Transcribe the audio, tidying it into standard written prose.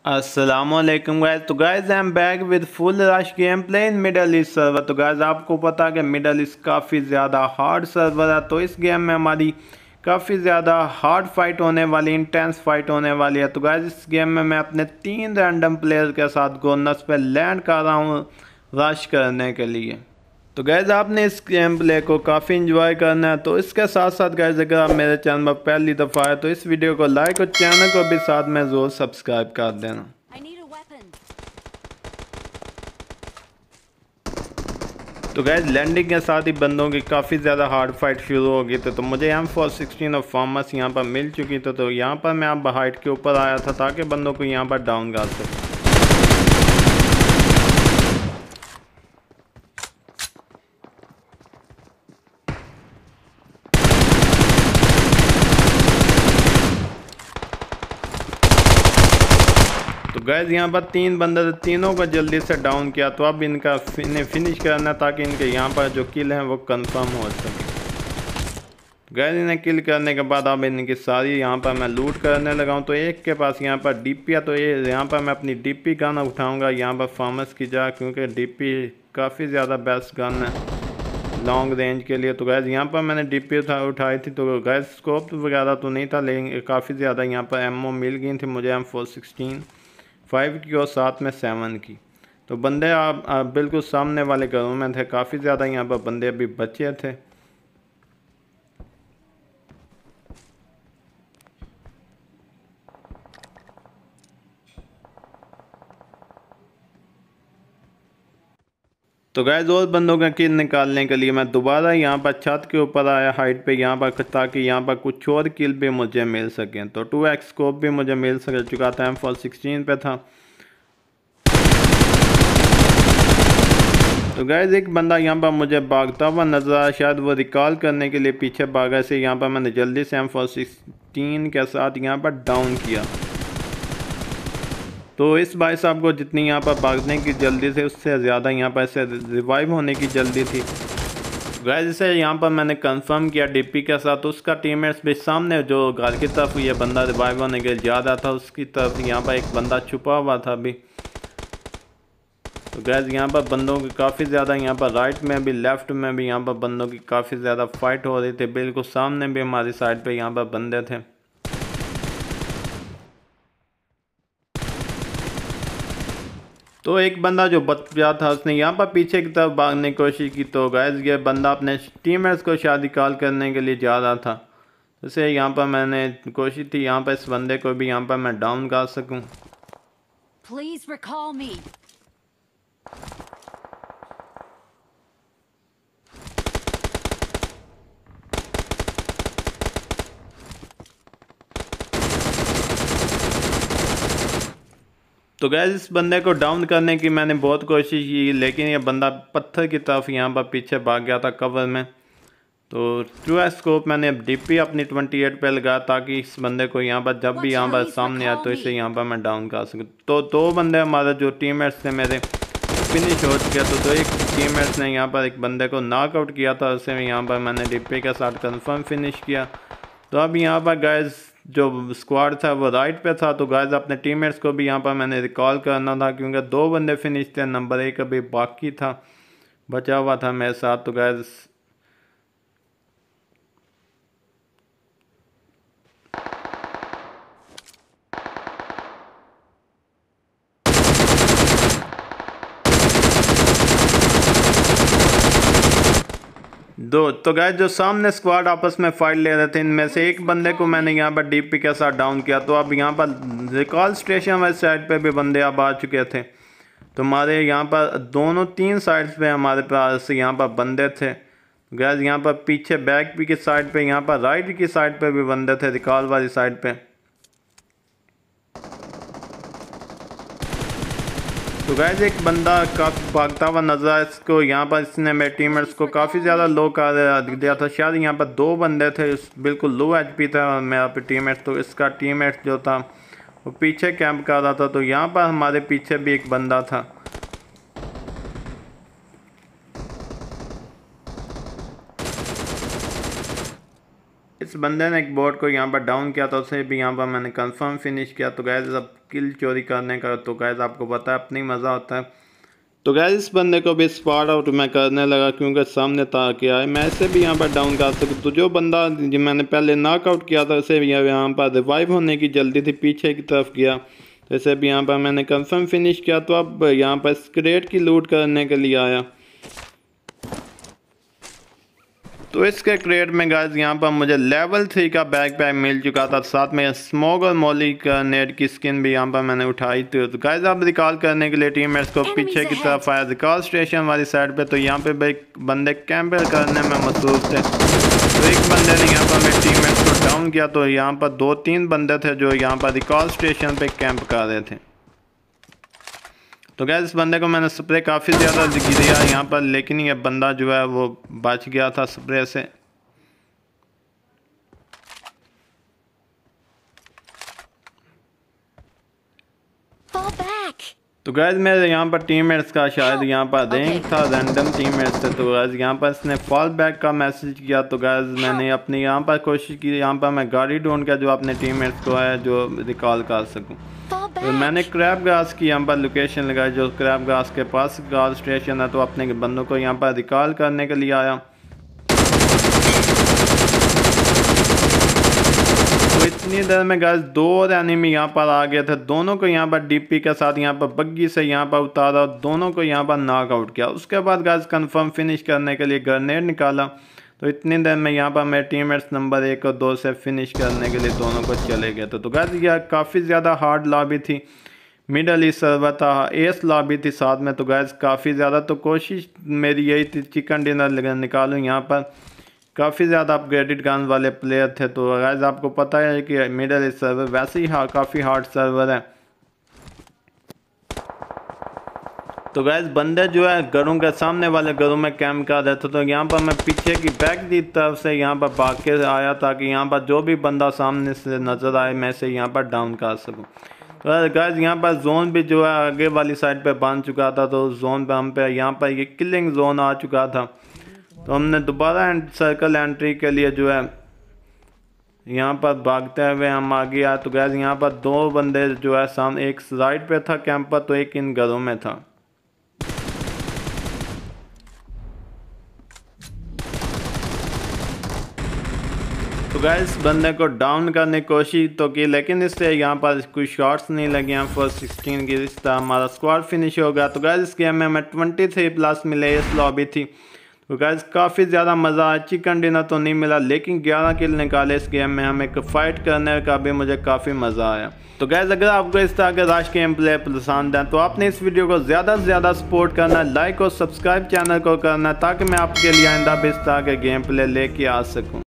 अस्सलामुअलैकुम गाइस। तो guys I am back with full rush game play in middle east server. तो guys आपको पता है कि मिडल ईस्ट काफ़ी ज़्यादा हार्ड सर्वर है। तो इस गेम में हमारी काफ़ी ज़्यादा हार्ड फाइट होने वाली, इंटेंस फाइट होने वाली है। तो गाइस इस गेम में मैं अपने 3 रैंडम प्लेयर के साथ गोनस पे लैंड कर रहा हूँ रश करने के लिए। तो गैज़ आपने इस गेम प्ले को काफ़ी इंजॉय करना है। तो इसके साथ साथ गैज़ अगर आप मेरे चैनल पर पहली दफ़ा है तो इस वीडियो को लाइक और चैनल को भी साथ में ज़रूर सब्सक्राइब कर देना। तो गैज़ लैंडिंग के साथ ही बंदों की काफ़ी ज़्यादा हार्ड फाइट शुरू हो गई थी। तो मुझे M416 और फार्मस यहाँ पर मिल चुकी थी। तो यहाँ पर मैं अब हाइट के ऊपर आया था ताकि बंदों को यहाँ पर डाउन कर सकें। तो गैस यहाँ पर 3 बंदे थे, तीनों को जल्दी से डाउन किया। तो अब इनका फिनिश करना ताकि इनके यहाँ पर जो किल है वो कंफर्म हो सके। गैस इन्हें किल करने के बाद अब इनकी सारी यहाँ पर मैं लूट करने लगा हूँ। तो एक के पास यहाँ पर डीपी है, तो ये यहाँ पर मैं अपनी डीपी गन उठाऊँगा यहाँ पर फार्मस की जगह, क्योंकि डीपी काफ़ी ज़्यादा बेस्ट गन है लॉन्ग रेंज के लिए। तो गैस यहाँ पर मैंने डीपी उठाई थी। तो गैस स्कोप वगैरह तो नहीं था, लेकिन काफ़ी ज़्यादा यहाँ पर एमओ मिल गई थी मुझे M416 5 की और साथ में 7 की। तो बंदे आप बिल्कुल सामने वाले घरों में थे, काफ़ी ज़्यादा यहाँ पर बंदे अभी बचे थे। तो गैस और बंदों का किल निकालने के लिए मैं दोबारा यहाँ पर छत के ऊपर आया हाइट पे यहाँ पर, ताकि यहाँ पर कुछ और किल भी मुझे मिल सकें। तो 2x स्कोप भी मुझे मिल चुका था, M416 पे था। तो गैस एक बंदा यहाँ पर मुझे भागता हुआ नजर आया, शायद वो रिकॉल करने के लिए पीछे भागा से यहाँ पर मैंने जल्दी से M416 के साथ यहाँ पर डाउन किया। तो इस भाई साहब को जितनी यहाँ पर भागने की जल्दी थी उससे ज़्यादा यहाँ पर ऐसे रिवाइव होने की जल्दी थी। गैस इसे यहाँ पर मैंने कंफर्म किया डीपी के साथ। तो उसका टीममेट्स भी सामने जो घर की तरफ ये बंदा रिवाइव होने के लिए जा रहा था उसकी तरफ यहाँ पर एक बंदा छुपा हुआ था अभी। तो गैस यहाँ पर बंदों की काफ़ी ज़्यादा यहाँ पर राइट में भी लेफ़्ट में भी यहाँ पर बंदों की काफ़ी ज़्यादा फाइट हो रही थी। बिल्कुल सामने भी हमारी साइड पे यहाँ पर बंदे थे। तो एक बंदा जो बच गया था उसने यहाँ पर पीछे की तरफ भागने की कोशिश की। तो गैस ये बंदा अपने टीममेट्स को शायद कॉल करने के लिए जा रहा था। जैसे यहाँ पर मैंने कोशिश थी यहाँ पर इस बंदे को भी यहाँ पर मैं डाउन कर सकूँ। Please recall me. तो गैस इस बंदे को डाउन करने की मैंने बहुत कोशिश की, लेकिन ये बंदा पत्थर की तरफ यहाँ पर पीछे भाग गया था कवर में। तो ट्रू स्कोप मैंने डीपी अपनी 28 पे लगाया ताकि इस बंदे को यहाँ पर जब भी यहाँ पर सामने आए तो इसे यहाँ पर मैं डाउन कर सकूँ। तो 2 बंदे हमारे जो टीममेट्स थे मेरे फिनिश हो चुके। तो एक टीममेट्स ने यहाँ पर एक बंदे को नॉकआउट किया था, उसे यहाँ पर मैंने डीपी के साथ कंफर्म फिनिश किया। तो अब यहाँ पर गैस जो स्क्वाड था वो राइट पे था। तो गाइस अपने टीममेट्स को भी यहाँ पर मैंने रिकॉल करना था, क्योंकि 2 बंदे फिनिश थे, नंबर 1 अभी बाकी था, बचा हुआ था मेरे साथ। तो गाइस तो गाइस जो सामने स्क्वाड आपस में फाइट ले रहे थे, इनमें से एक बंदे को मैंने यहाँ पर डीपी के साथ डाउन किया। तो अब यहाँ पर रिकॉल स्टेशन वाली साइड पे भी बंदे अब आ चुके थे। तो हमारे यहाँ पर दोनों 3 साइड्स पे हमारे पास यहाँ पर बंदे थे। गाइस यहाँ पर पीछे बैक भी की साइड पे, यहाँ पर राइट की साइड पे भी बंदे थे रिकॉल वाली साइड पे। तो गाइस एक बंदा काफ़ी भागता हुआ नजर आया इसको, यहाँ पर इसने मेरे टीममेट्स को काफ़ी ज़्यादा लो कर दिया था। शायद यहाँ पर 2 बंदे थे, बिल्कुल लो एचपी था मेरा टीममेट। तो इसका टीममेट जो था वो पीछे कैंप कर रहा था। तो यहाँ पर हमारे पीछे भी एक बंदा था। इस बंदे ने एक बोट को यहाँ पर डाउन किया था, उसे भी यहाँ पर मैंने कंफर्म फिनिश किया। तो गाइस अब किल चोरी करने का। तो गैस आपको पता है अपनी मज़ा होता है। तो गैस इस बंदे को भी स्पॉट आउट मैं करने लगा क्योंकि सामने था क्या है, मैं इसे भी यहाँ पर डाउन कर सकूँ। तो जो बंदा मैंने पहले नॉकआउट किया था उसे भी यहाँ पर रिवाइव होने की जल्दी थी, पीछे की तरफ गया। तो इसे भी यहाँ पर मैंने कंफर्म फिनिश किया। तो अब यहाँ पर क्रेट की लूट करने के लिए आया। तो इसके क्रेट में गाइस यहाँ पर मुझे लेवल 3 का बैकपैक मिल चुका था, साथ में स्मोक और मॉली का नेट की स्किन भी यहाँ पर मैंने उठाई थी। तो गाइस आप रिकॉल करने के लिए टीममेट्स को पीछे की तरफ आया रिकॉल स्टेशन वाली साइड पे। तो यहाँ पे भाई बंदे कैंप करने में मसरूफ थे। तो एक बंदे ने यहाँ पर मेरे टीममेट्स को डाउन किया। तो यहाँ पर 2-3 बंदे थे जो यहाँ पर रिकॉल स्टेशन पे कैंप कर रहे थे। तो गैस इस बंदे को मैंने स्प्रे काफ़ी ज़्यादा दिया यहाँ पर, लेकिन ये बंदा जो है वो बच गया था स्प्रे से। तो गैस मेरे यहाँ पर टीममेट्स का शायद यहाँ पर रैंक था, रैंडम टीममेट्स थे। तो गैस यहाँ पर इसने फॉल बैक का मैसेज किया। तो गैस मैंने अपनी यहाँ पर कोशिश की, यहाँ पर मैं गाड़ी ढूंढ कर जो अपने टीममेट्स को है जो रिकॉल कर सकूँ। तो मैंने क्रैब ग्रास की यहाँ पर लोकेशन लगाई, जो क्रैब ग्रास के पास रिकॉल स्टेशन है। तो अपने बंदों को यहाँ पर रिकॉल करने के लिए आया। तो इतनी देर में गाइस 2 और एनिमी यहाँ पर आ गए थे। दोनों को यहाँ पर डीपी के साथ यहाँ पर बग्गी से यहाँ पर उतारा और दोनों को यहाँ पर नॉकआउट किया। उसके बाद गाइस कंफर्म फिनिश करने के लिए ग्रेनेड निकाला। तो इतनी देर में यहाँ पर मेरे टीममेट्स नंबर 1 और 2 से फिनिश करने के लिए दोनों को चले गए थे। तो गाइस यह काफ़ी ज़्यादा हार्ड लॉबी थी, मिडल ईस्ट सर्वर था, एस लॉबी थी साथ में। तो गाइस काफ़ी ज़्यादा तो कोशिश मेरी यही थी चिकन डिनर निकालूँ। यहाँ पर काफ़ी ज़्यादा अपग्रेडेड गन वाले प्लेयर थे। तो गाइस आपको पता है कि मिडल ईस्ट सर्वर वैसे ही काफ़ी हार्ड सर्वर है। तो गैस बंदे जो है घरों के सामने वाले घरों में कैंप कर रहे थे। तो यहाँ पर मैं पीछे की बैक की तरफ से यहाँ पर भाग के आया ताकि यहाँ पर जो भी बंदा सामने से नज़र आए मैं से यहाँ पर डाउन कर सकूँ। तो गैस यहाँ पर जोन भी जो है आगे वाली साइड पे बन चुका था। तो जोन पे हम पे यहाँ पर ये किलिंग जोन आ चुका था। तो हमने दोबारा सर्कल एंट्री के लिए जो है यहाँ पर भागते हुए हम आगे आए। तो गैस यहाँ पर 2 बंदे जो है सामने, एक राइट पे था कैंपर तो एक इन घरों में था। तो गैस बंदे को डाउन करने की कोशिश तो की, लेकिन इससे यहाँ पर कोई शॉट्स नहीं लगे। यहाँ पर 16 की रिश्ता हमारा स्क्वाड फिनिश हो गया। तो गैस इस गेम में हमें 23+ मिले, इस लॉबी थी। तो गैस काफ़ी ज़्यादा मज़ा आया। चिकन डिनर तो नहीं मिला लेकिन 11 किल निकाले इस गेम में। हमें एक फ़ाइट करने का भी मुझे काफ़ी मज़ा आया। तो गैस अगर आपको इस तरह के रश गेम प्ले पसंद है तो आपने इस वीडियो को ज़्यादा से ज़्यादा सपोर्ट करना है, लाइक और सब्सक्राइब चैनल को करना है ताकि मैं आपके लिए आइंदा भी इस तरह के गेम प्ले लेके आ सकूँ।